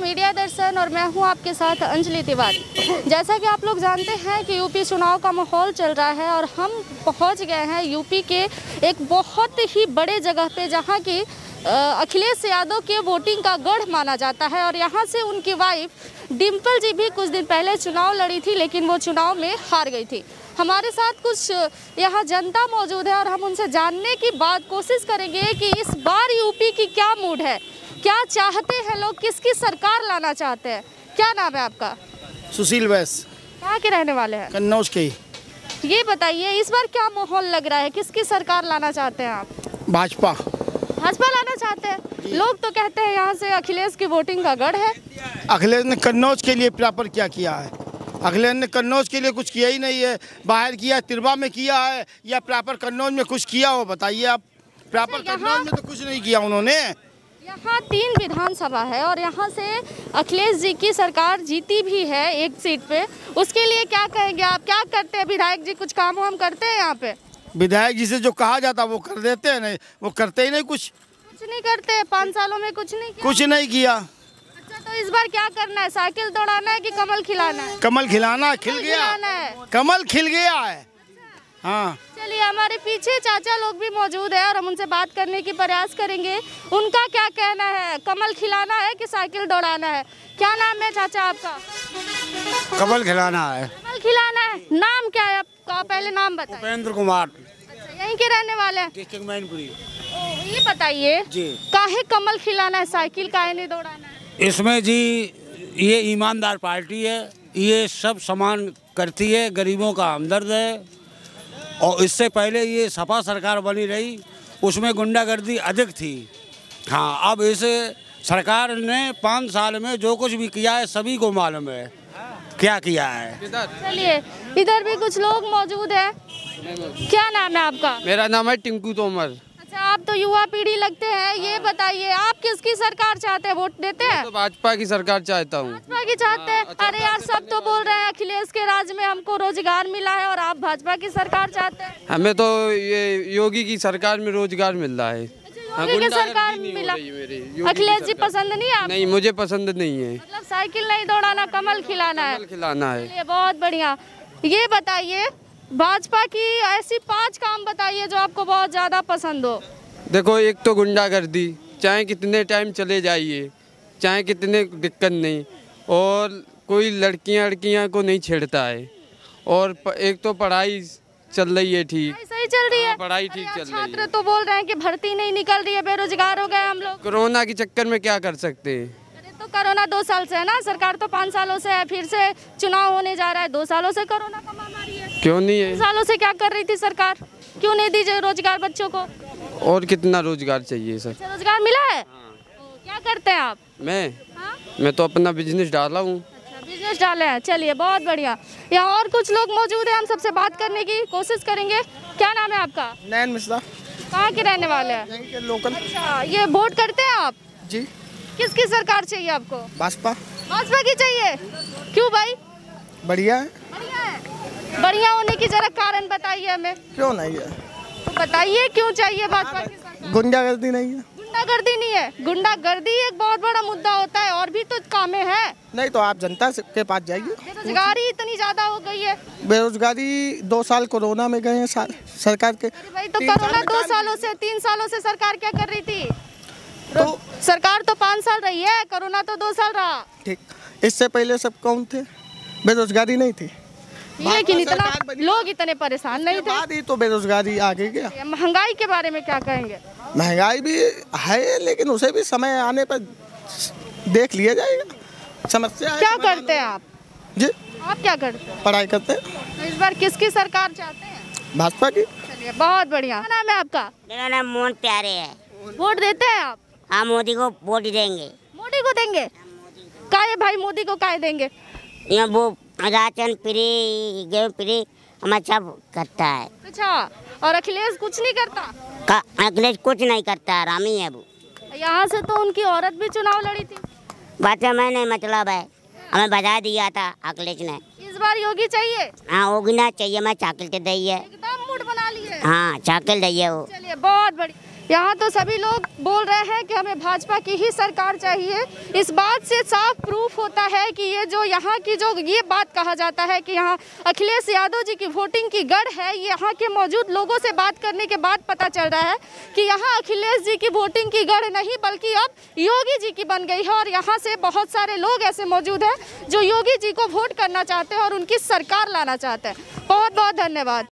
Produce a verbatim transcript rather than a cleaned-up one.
Media दर्शन और मैं हूं आपके साथ अंजलि तिवारी। जैसा कि आप लोग जानते हैं कि यूपी चुनाव का माहौल चल रहा है और हम पहुंच गए हैं यूपी के एक बहुत ही बड़े जगह पे जहां की अखिलेश यादव के वोटिंग का गढ़ माना जाता है और यहां से उनकी वाइफ डिम्पल जी भी कुछ दिन पहले चुनाव लड़ी थी, लेकिन वो चुनाव में हार गई थी। हमारे साथ कुछ यहाँ जनता मौजूद है और हम उनसे जानने की बात कोशिश करेंगे कि इस बार यूपी की क्या मूड है, क्या चाहते हैं लोग, किसकी सरकार लाना चाहते हैं। क्या नाम है आपका? सुशील वैस। कहाँ के रहने वाले हैं? कन्नौज के। ये बताइए इस बार क्या माहौल लग रहा है, किसकी सरकार लाना चाहते हैं आप? भाजपा। भाजपा लाना चाहते हैं। लोग तो कहते हैं यहाँ से अखिलेश की वोटिंग का गढ़ है। अखिलेश ने कन्नौज के लिए प्रॉपर क्या किया है? अखिलेश ने कन्नौज के लिए कुछ किया ही नहीं है। बाहर किया, तिरवा में किया है या प्रॉपर कन्नौज में कुछ किया हो? बताइए आप। प्रॉपर कन्नौज में तो कुछ नहीं किया उन्होंने। यहाँ तीन विधानसभा है और यहाँ से अखिलेश जी की सरकार जीती भी है एक सीट पे। उसके लिए क्या कहेंगे आप? क्या करते हैं विधायक जी? कुछ काम वाम करते हैं यहाँ पे? विधायक जी से जो कहा जाता वो कर देते हैं, नहीं वो करते ही नहीं। कुछ कुछ नहीं करते। पाँच सालों में कुछ नहीं किया। कुछ नहीं किया। अच्छा, तो इस बार क्या करना है? साइकिल दौड़ाना है कि कमल खिलाना है? कमल खिलाना। खिल गया है। कमल खिल गया है। हाँ, चलिए, हमारे पीछे चाचा लोग भी मौजूद है और हम उनसे बात करने की प्रयास करेंगे। उनका क्या कहना है? कमल खिलाना है कि साइकिल दौड़ाना है? क्या नाम है चाचा आपका? कमल खिलाना है। कमल खिलाना है। नाम क्या है आपका? पहले नाम बताइए। उपेंद्र कुमार। अच्छा, यहीं के रहने वाले हैं? डिस्ट्रिक्ट मैनपुरी। ये बताइए जी, काहे कमल खिलाना है, साइकिल काहे नहीं दौड़ाना है? इसमें जी ये ईमानदार पार्टी है, ये सब सामान करती है, गरीबों का हमदर्द है। और इससे पहले ये सपा सरकार बनी रही, उसमें गुंडागर्दी अधिक थी। हाँ, अब इस सरकार ने पाँच साल में जो कुछ भी किया है सभी को मालूम है क्या किया है। चलिए, इधर भी कुछ लोग मौजूद है। क्या नाम है आपका? मेरा नाम है टिंकू तोमर। अच्छा, आप तो युवा पीढ़ी लगते हैं। ये बताइए आप किसकी सरकार चाहते हैं? वोट देते हैं? तो भाजपा की सरकार चाहता हूँ। भाजपा की चाहते हैं? अरे यार, सब तो बोल रहे हैं अखिलेश के राज में हमको रोजगार मिला है और आप भाजपा की सरकार चाहते हैं। हमें तो ये योगी की सरकार में रोजगार मिल रहा है। योगी की सरकार मिला। अखिलेश जी पसंद नहीं है? नहीं, मुझे पसंद नहीं है। मतलब साइकिल नहीं दौड़ाना, कमल खिलाना है? कमल खिलाना है। ये बहुत बढ़िया। ये बताइए भाजपा की ऐसी पांच काम बताइए जो आपको बहुत ज्यादा पसंद हो। देखो, एक तो गुंडागर्दी, चाहे कितने टाइम चले जाइए, चाहे कितने दिक्कत नहीं, और कोई लड़कियां लड़कियां को नहीं छेड़ता है। और एक तो पढ़ाई चल रही है ठीक, सही चल रही है। पढ़ाई ठीक चल रही है। छात्र तो बोल रहे हैं कि भर्ती नहीं निकल रही है, बेरोजगार हो गए हम लोग। कोरोना के चक्कर में क्या कर सकते हैं? अरे तो कोरोना दो साल से है ना, सरकार तो पाँच सालों से है, फिर से चुनाव होने जा रहा है। दो सालों से कोरोना का महामारी है। क्यों नहीं है? सालों से क्या कर रही थी सरकार? क्यों नहीं दीजिए रोजगार बच्चों को? और कितना रोजगार चाहिए सर? रोजगार मिला है? क्या करते हैं आप? मैं हाँ? मैं तो अपना बिजनेस डाला हूँ। अच्छा, बिजनेस डाले हैं। चलिए, बहुत बढ़िया। यहाँ और कुछ लोग मौजूद हैं, हम सबसे बात करने की कोशिश करेंगे। क्या नाम है आपका? नैन मिश्रा। कहाँ के रहने वाले हैं? यहीं के लोकल। अच्छा, ये वोट करते हैं आप? जी। किसकी सरकार चाहिए आपको? भाजपा। भाजपा की चाहिए? क्यों भाई? बढ़िया है। बढ़िया है। बढ़िया होने की जरा कारण बताइए हमें। क्यों नहीं है? तो बताइए क्यों चाहिए भाजपा की सरकार? गुंडागर्दी नहीं है। गुंडागर्दी नहीं है? गुंडागर्दी एक बहुत बड़ा मुद्दा होता है, और भी तो कामें हैं। नहीं तो आप जनता के पास जाइए। बेरोजगारी इतनी ज्यादा हो गई है। बेरोजगारी दो साल कोरोना में गए हैं सरकार के। अरे भाई, तो कोरोना दो सालों से, तीन सालों से सरकार क्या कर रही थी? तो सरकार तो पाँच साल रही है, कोरोना तो दो साल रहा। ठीक, इससे पहले सब कौन थे? बेरोजगारी नहीं थी। लेकिन इतना लोग इतने परेशान नहीं थे। बाद ही तो बेरोजगारी आ गई। क्या महंगाई के बारे में क्या कहेंगे? महंगाई भी है, लेकिन उसे भी समय आने पर देख लिया जाएगा। समस्या है। क्या करते हैं आप? जी, आप क्या करते हैं? पढ़ाई करते हैं। तो इस बार किसकी सरकार चाहते हैं? भाजपा की। चलिए, बहुत बढ़िया। क्या नाम है आपका? मेरा नाम मोहन प्यारे है। वोट देते हैं आप? हाँ, मोदी को वोट ही देंगे। मोदी को देंगे? काहे भाई मोदी को काहे देंगे? यहाँ वो राशन फ्री, गेहूँ फ्री, हम अच्छा करता है। अच्छा, और अखिलेश कुछ नहीं करता? का अखिलेश कुछ नहीं करता, रामी है वो। यहाँ से तो उनकी औरत भी चुनाव लड़ी थी। बात में नहीं मतलब है, हमें बजा दिया था अखिलेश ने। इस बार योगी चाहिए? हाँ, होगी ना चाहिए, मैं चाकल के दी है। एकदम मूड बना लिए। हाँ, चाकल दी है वो। चलिए, बहुत बड़ी। यहाँ तो सभी लोग बोल रहे हैं कि हमें भाजपा की ही सरकार चाहिए। इस बात से साफ प्रूफ होता है कि ये जो यहाँ की जो ये बात कहा जाता है कि यहाँ अखिलेश यादव जी की वोटिंग की गढ़ है, ये यहाँ के मौजूद लोगों से बात करने के बाद पता चल रहा है कि यहाँ अखिलेश जी की वोटिंग की गढ़ नहीं बल्कि अब योगी जी की बन गई है। और यहाँ से बहुत सारे लोग ऐसे मौजूद हैं जो योगी जी को वोट करना चाहते हैं और उनकी सरकार लाना चाहते हैं। बहुत बहुत धन्यवाद।